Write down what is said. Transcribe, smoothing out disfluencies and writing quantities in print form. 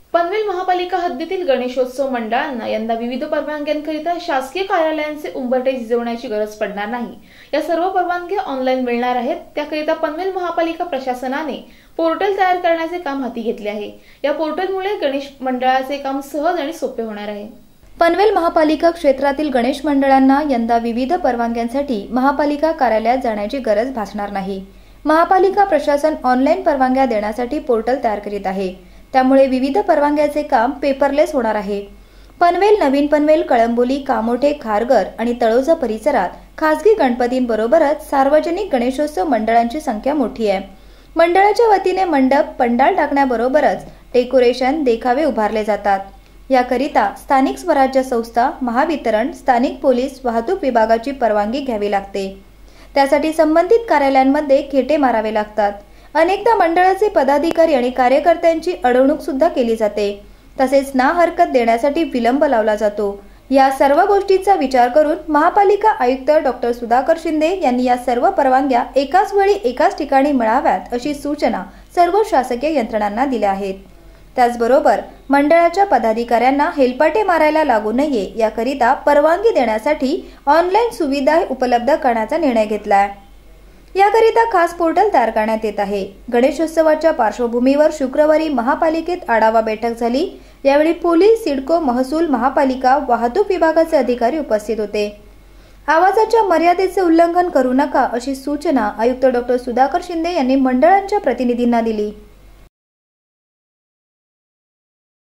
पनवेल महापालिका हद्दीतील गणेशोत्सव मंडळांना यंदा विविध परवानग्यांकरिता शासकीय कार्यालयांचे उंबरठे झिजवण्याची गरज पडणार नाही। या सर्व परवानग्या ऑनलाईन मिळणार आहेत। त्याकरिता पनवेल महापालिका प्रशासनाने पोर्टल तयार करण्याचे काम हाती घेतले आहे। या पोर्टलमुळे गणेश मंडळाचे काम सहज आणि सोपे होणार आहे। पनवेल महापालिका क्षेत्रातील गणेश मंडळांना यंदा विविध परवानग्यांसाठी महापालिका कार्यालयात जाण्याची गरज भासणार नाही। महापालिका प्रशासन ऑनलाईन परवानग्या देण्यासाठी पोर्टल तयार करीत आहे। त्यामुळे विविध परवानग्याचे काम पेपरलेस होणार आहे। पनवेल, नवीन पनवेल, कळंबोली, कामोठे, खारघर आणि तळोजा परिसरात खासगी गणपतींबरोबरच सार्वजनिक गणेशोत्सव मंडळांची संख्या मोठी आहे। मंडळाच्या वतीने मंडप, पंडाल टाकण्याबरोबरच डेकोरेशन, देखावे उभारले जातात। याकरिता स्थानिक स्वराज्य संस्था, महावितरण, स्थानिक पोलीस, वाहतूक विभागाची परवानगी घ्यावी लागते। त्यासाठी संबंधित कार्यालयांमध्ये खेटे मारावे लागतात। अनेकदा मंडळाचे पदाधिकारी आणि कार्यकर्त्यांची अडवणूक सुद्धा केली जाते। तसेच ना हरकत देण्यासाठी विलंब लावला जातो। या सर्व गोष्टींचा विचार करून महापालिका आयुक्त डॉ. सुधाकर शिंदे यांनी या सर्व परवानग्या एकाच वेळी एकाच ठिकाणी मिळाव्यात अशी सूचना सर्व शासकीय यंत्रणांना दिल्या आहेत। त्याचबरोबर मंडळाच्या पदाधिकाऱ्यांना हेलपाटे मारायला लागू नये याकरिता परवानगी देण्यासाठी ऑनलाईन सुविधा उपलब्ध करण्याचा निर्णय घेतला आहे। याकरिता खास पोर्टल तयार करण्यात येत आहे। गणेशोत्सवाच्या पार्श्वभूमीवर शुक्रवारी महापालिकेत आढावा बैठक झाली। यावेळी पोलीस, सिडको, महसूल, महापालिका, वाहतूक विभागाचे अधिकारी उपस्थित होते। आवाजाच्या मर्यादेचे उल्लंघन करू नका अशी सूचना आयुक्त डॉ. सुधाकर शिंदे यांनी मंडळांच्या प्रतिनिधींना दिली।